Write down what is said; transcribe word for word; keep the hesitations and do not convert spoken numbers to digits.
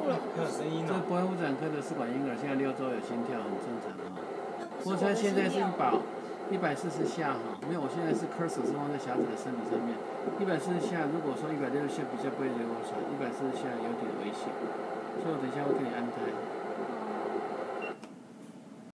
了。 有声音这哦。 不会妇产科的试管婴儿，现在六周有心跳，很正常啊。不过他现在是保一百四十下哈，没有，我现在是 cursor 是放在小姐的身体上面，一百四十下，如果说一百六十下比较不会流产，一百四十下有点危险，所以我等一下会给你安胎。